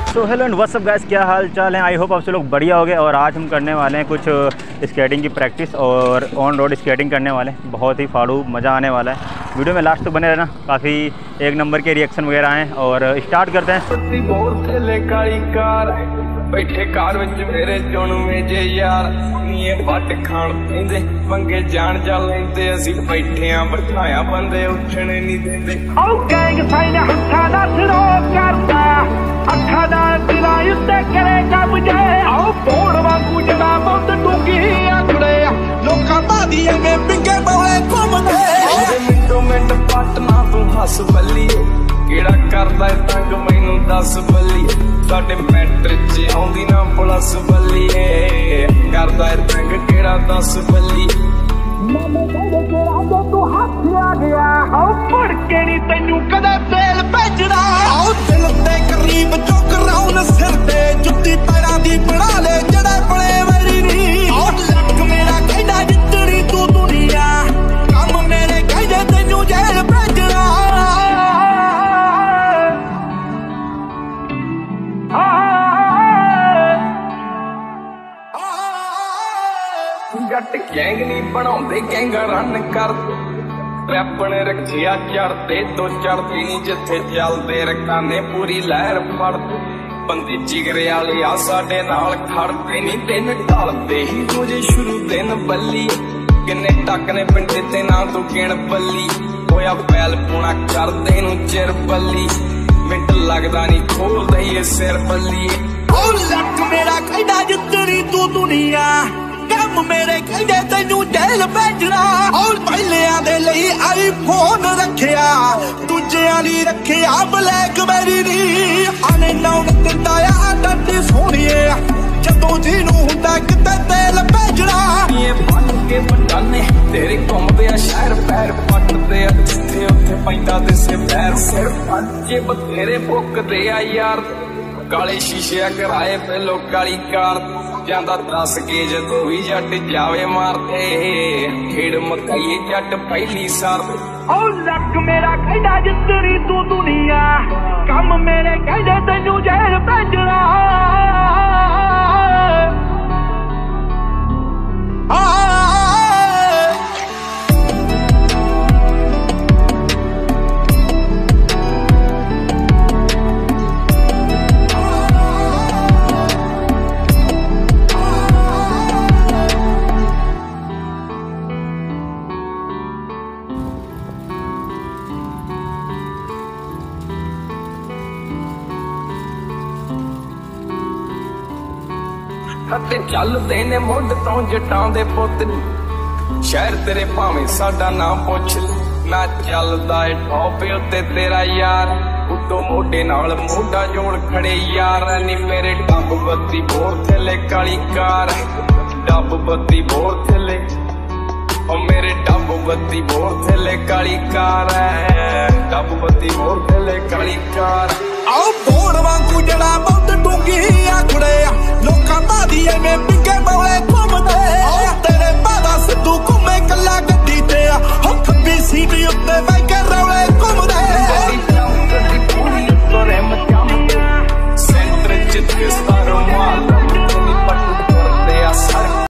So hello and what's up guys, क्या हाल चाल है। आई होप आप सब लोग बढ़िया हो गए। और आज हम करने वाले हैं कुछ स्केटिंग की प्रैक्टिस और ऑन रोड स्केटिंग करने वाले हैं। बहुत ही फाड़ू मज़ा आने वाला है। वीडियो में लास्ट तो बने रहना, काफ़ी एक नंबर के रिएक्शन वगैरह हैं। और स्टार्ट करते हैं। बैठे कार विच मेरे चुनवे जे यार नीए वट खाण पैंदे पंगे जान जा लैंदे असी बैठे आ बिठाया बंदे उठने नहीं देंदे ओ गैंग साइन हत्था दा सिरो करदा अखा दा दिला उत्ते करेगा मुझे ओ बोड़ वांगू जड़ा बहुत डूंगी आकड़े लोकां बादी में पिंगे बौले घुमदे मिंटो मिंट पटना तू हस बल्ली केड़ा करदा तंग मैनू दस बल्ली साडे मैटर च आउंदी ना प्लस बल्लीए करदा तंग केड़ा दस बल्ली मामे कहदे केड़ा तू हथ आ गया ओ फड़ के नी तैनू कदे तेल भेजना ओ दिल ते करीब चुक राउन सिर ते जुत्ती पैरां दी बना ले जड़े बड़े मेरी नी ओ लक मेरा कहदा जितनी तू दुनिया काम मेरे कहदे तैनू जेल भेजना जट गैंग नहीं बनाउंदे गैंगा रन कर रैप ने रखिया चढ़ते तो चढ़ती नहीं जिथे चलते रकाने पूरी लहर फड़ बंदे जिगरे वाले आ साडे नाल खड़ते नहीं दिन ढलते ही तुझे शुरू दिन बल्ली किन्ने टक ने पिंडे ते ना तू गिण बल्ली होया पैल पूना करदे नू चिर बल्ली मिंट लगदा नहीं खोल दईए सिर बल्ली ओ लक मेरा कहदा जितनी तू दुनिया कम मेरे कहदे तैनू जेल भेजना और पहलियां दे लई आईफोन रखिया दूजियां ली रखिया ब्लैकबेरी नी आने नौन दिंदा आ डड्डी सोहणीए जदों जी नू हुंदा किते तेल भेजना ये बन के बटाने तेरे घुमदे आ शहर पैर पटदे आ जिथे उत्थे पैंदा दिसे पैर सिर पंजे बथेरे भुकदे आ यार काले शीशे कराए पहलो काली कार जांदा दस के जदों भी जट जावे मारते खेड़ मकाई जट पहली सार ओ लक मेरा कहदा जितनी तू दुनिया कम मेरे कहदे तैनू जेल भेजना ते चलदे ने मुंड तो जटां दे पुत शहर तेरे भावें साडा ना पुछ ना चलदा ए टॉप उत्ते तेरा यार उतो मोढे नाल मोढा जोड़ खड़े यार नी मेरे डब बत्ती बोर थले काली कार डब बत्ती बोर थले ओ मेरे डब बत्ती बोर थले काली कार डब बत्ती बोर थले काली कार आओ बोड़ वांगू जड़ा बहुत डूंगी आकड़े लोकां बादी में पिंगे बौले